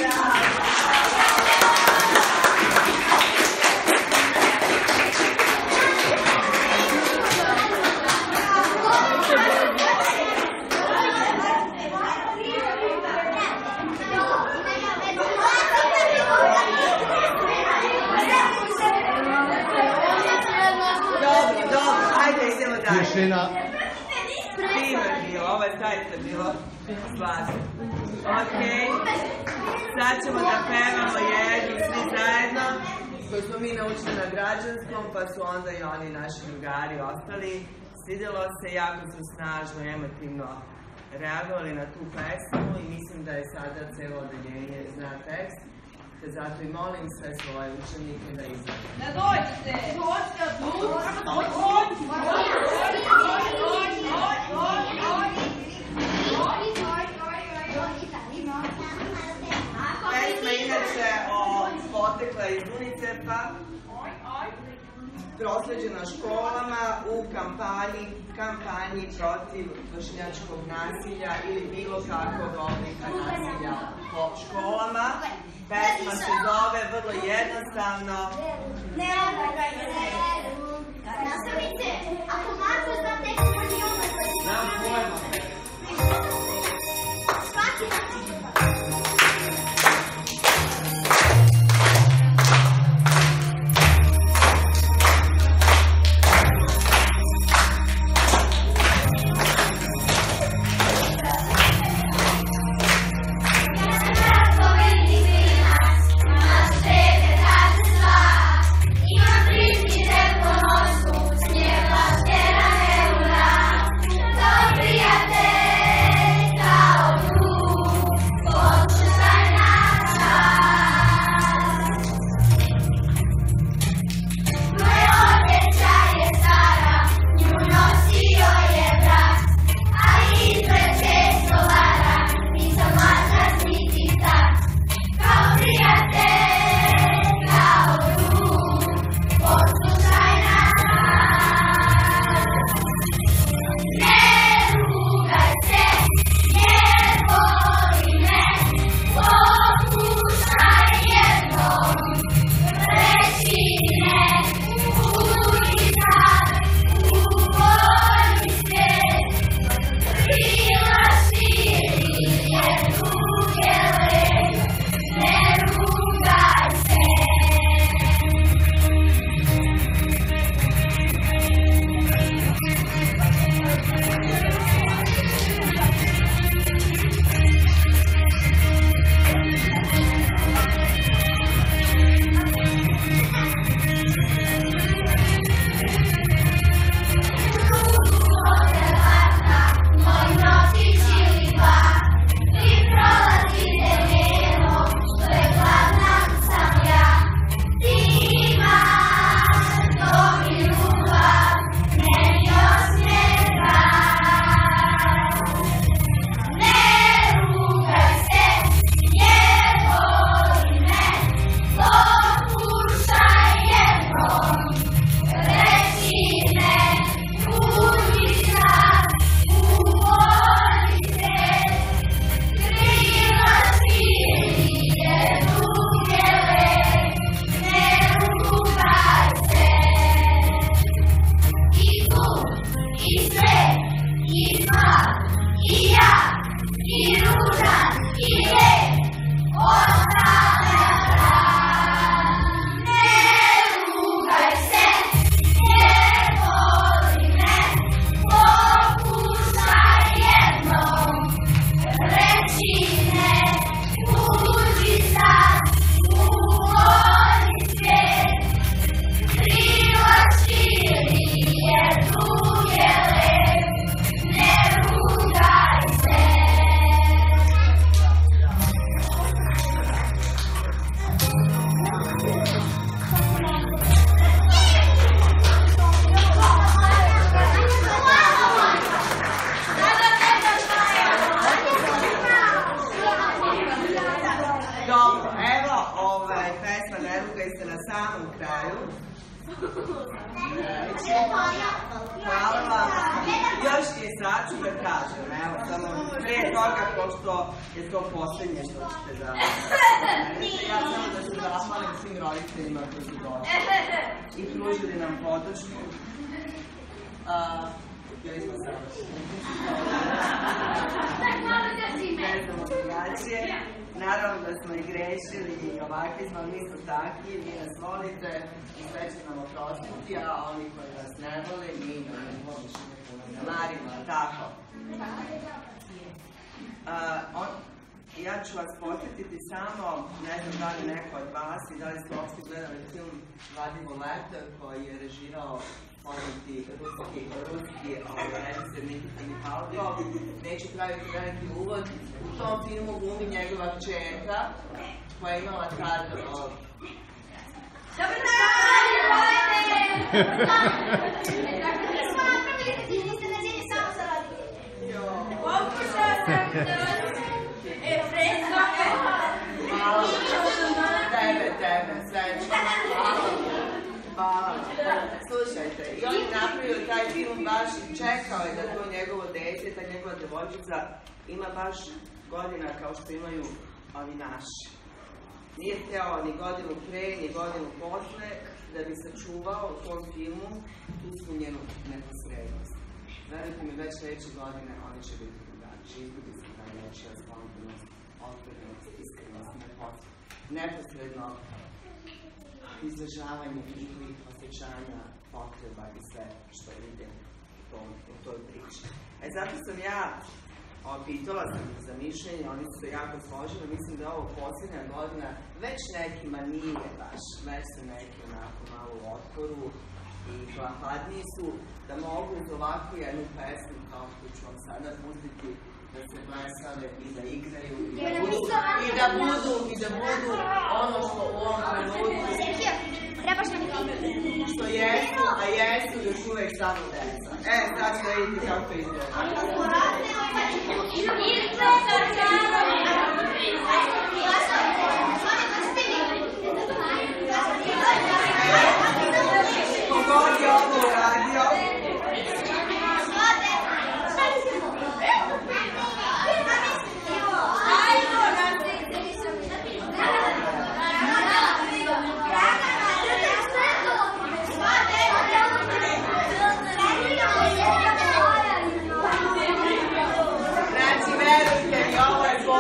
Speaker 1: Tišina.
Speaker 3: Divno je bilo, ovo je zaista bilo slatko. Ok, sad ćemo da pevamo jednu svi zajedno, koju smo mi naučili na građanskom, pa su onda i oni naši drugari ostali. Svidjelo se, jako su snažno i emotivno reagovali na tu pesmu i mislim da je sada celo odeljenje zna tekst. Te zato i molim sve svoje učenike da izađu.
Speaker 4: Da dođete!
Speaker 3: prosleđena školama u kampanji protiv vršnjačkog nasilja ili bilo kakvog oblika nasilja po školama. Pesma se zove vrlo jednostavno
Speaker 5: Nastavite, ako Marko zna tekst, možda i onda
Speaker 9: Znam pojma.
Speaker 5: svaki dan.
Speaker 3: Hvala vam. Još je sad ću da kažem, evo, samo pre toga, pošto je to posljednje što ćete da... Ja samo da se zahvalim svim roditeljima koji su došli i pružili nam podršku. Bili smo savršeni. Ne znamo drugačije. Naravno da smo i grešili i ovakvi smo, mi smo takvi, vi nas volite i sve će nam oprostiti, a oni koji nas ne vole, mi nam ne voliš ne marimo, tako. Ja ću vas posjetiti samo, ne znam da li neko od vas i da li ste uopšte gledali film Vladimir Leto koji je režirao poznati ruski režiser Nikita Mihajlov. Neću praviti veliki uvod. U tom filmu glumi njegova kćerka koja je imala tad...
Speaker 4: Dobar dan, volite!
Speaker 5: Nismo napravili niste neđenje samo za roditelje.
Speaker 4: Pokušao sam da predstavljam.
Speaker 3: Hvala. Tebe, srećno. Hvala. Hvala. Slušajte, i on je napravio taj film baš i čekao je da to njegovo dete, ta njegova devojčica ima baš godina kao što imaju ovi naši. Nije hteo ni godinu pre, ni godinu posle, da bi sačuvao u tom filmu tu su njenu neposrednost. Verujte mi, već sledeće godine oni će biti drugačiji, izgubi se ta nečija spontanost, otvorenost, iskrenost, neposredno izražavanje njihovih osjećanja, potreba i sve što ide u toj priči. Zato sam ja pitala sam za mišljenje, oni su se jako složili, mislim da je ovo posljednja godina, već nekima nije baš, već su neki onako malo u otporu i hladniji su, da mogu uz ovakvu jednu pesmu, kao što ću vam sada pustiti, da se blesave i da igraju i da budu ono što u ovom trenutku što jesu, a jesu još uvek samo deca. Sad ću da vidite kako izgleda. Kogod je ovo uradio? Ovo je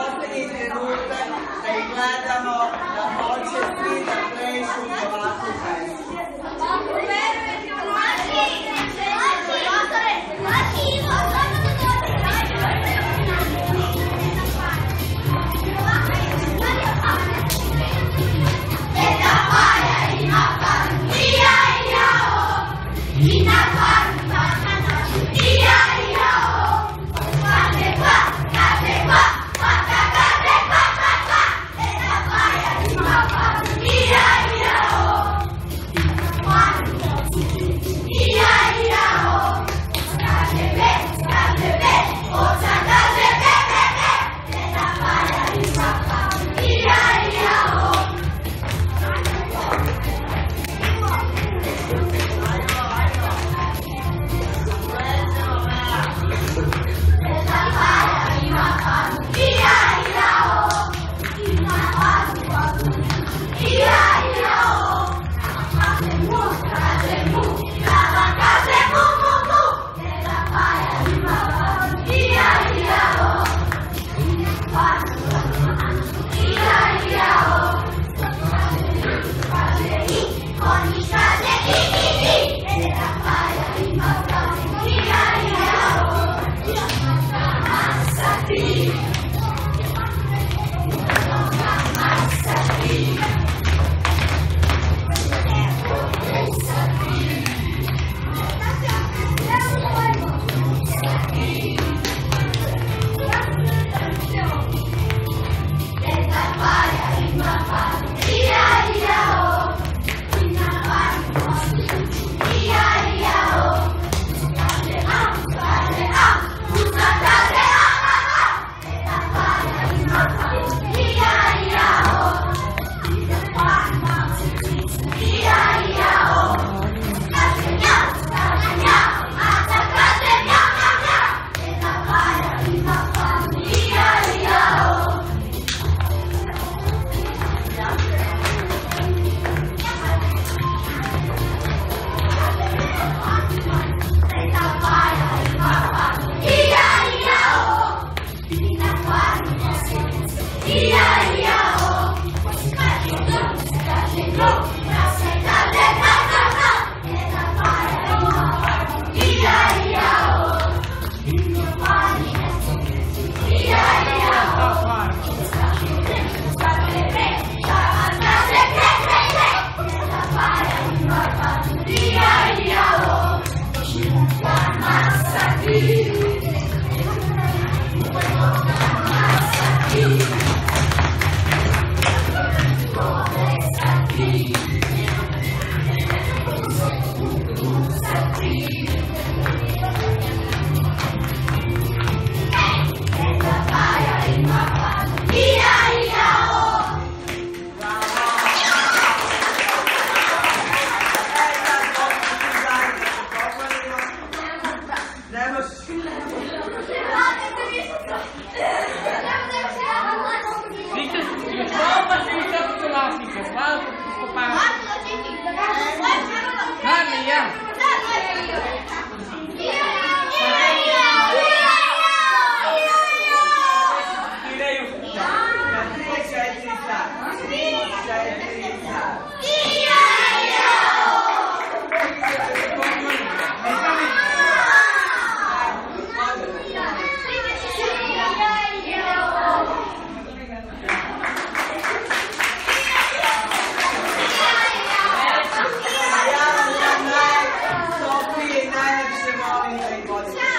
Speaker 3: Najlepše molim da ih